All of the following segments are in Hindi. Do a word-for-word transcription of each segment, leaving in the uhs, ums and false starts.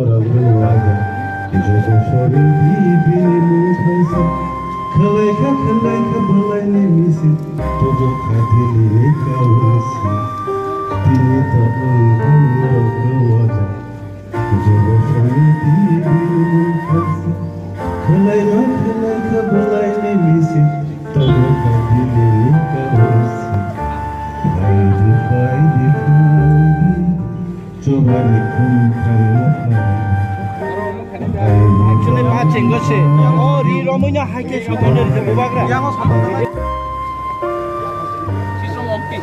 Actually, matching go say. Oh, re Romania high case with under the Bubagra. She's from Ompi.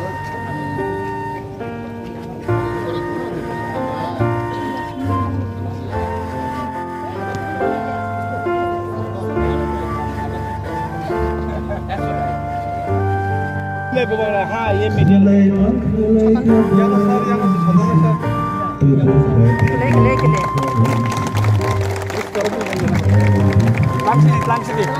ले बुबारा हाँ ये मीडियम ले यहाँ सर यहाँ से छोटा सा ले ले ले launch launch launch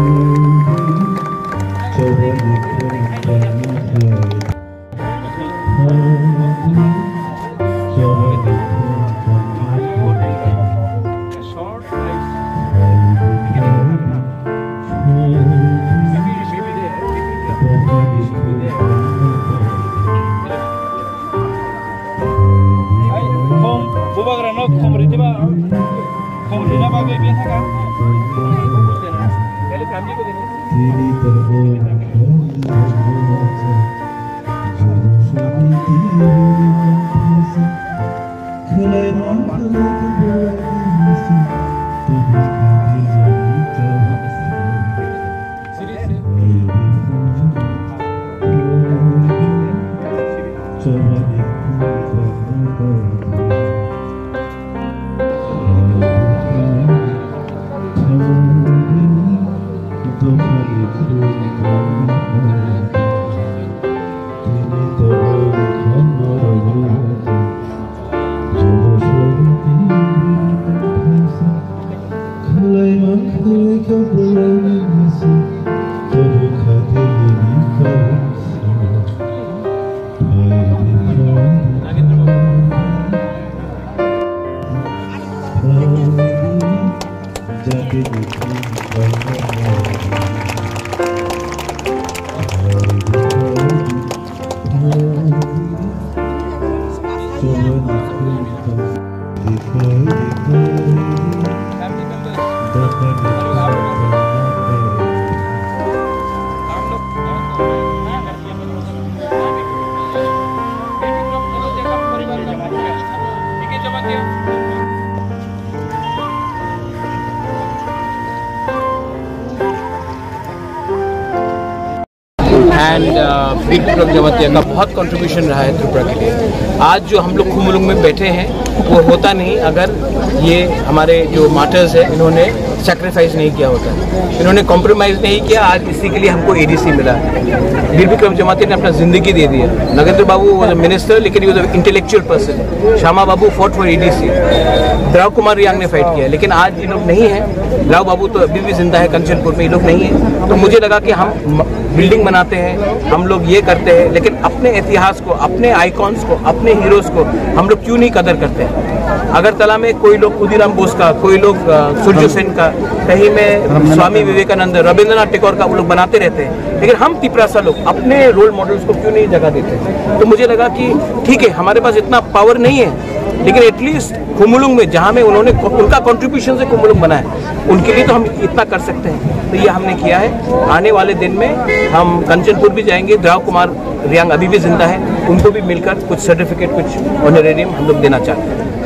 and Veer Vikram Jamatia का बहुत कंट्रीब्यूशन रहा है त्रिपुरा के लिए। आज जो हम लोग खुमुलुंग में बैठे हैं वो होता नहीं अगर ये हमारे जो मार्टर्स है इन्होंने सैक्रिफाइस नहीं किया होता, इन्होंने कॉम्प्रोमाइज़ नहीं किया। आज इसी के लिए हमको एडीसी मिला। वीर विक्रम जमातिया ने अपना ज़िंदगी दे दिया। Nagendra Babu was a minister लेकिन he was an intellectual person. Shyama Babu fought for ADC. Draw Kumar Reang ने फाइट किया लेकिन आज ये लोग नहीं हैं। राव बाबू तो अभी भी जिंदा है कंचनपुर में, ये लोग नहीं है। तो मुझे लगा कि हम बिल्डिंग बनाते हैं, हम लोग ये करते हैं, लेकिन अपने इतिहास को, अपने आइकॉन्स को, अपने हीरोज़ को हम लोग क्यों नहीं कदर करते हैं। अगरतला में कोई लोग खुदीराम बोस का, कोई लोग सूर्य सेन का, कहीं में स्वामी विवेकानंद, रविंद्रनाथ टैगोर का वो लोग बनाते रहते हैं, लेकिन हम तिपरासा लोग अपने रोल मॉडल्स को क्यों नहीं जगह देते। तो मुझे लगा कि ठीक है, हमारे पास इतना पावर नहीं है लेकिन एटलीस्ट खुमुलुंग में जहाँ में उन्होंने उनका कंट्रीब्यूशन से खुमुलुंग बना है उनके लिए तो हम इतना कर सकते हैं। तो ये हमने किया है। आने वाले दिन में हम कंचनपुर भी जाएंगे। द्राव कुमार रियांग अभी भी जिंदा है, उनको भी मिलकर कुछ सर्टिफिकेट, कुछ ऑनरेरियम हम लोग देना चाहते हैं।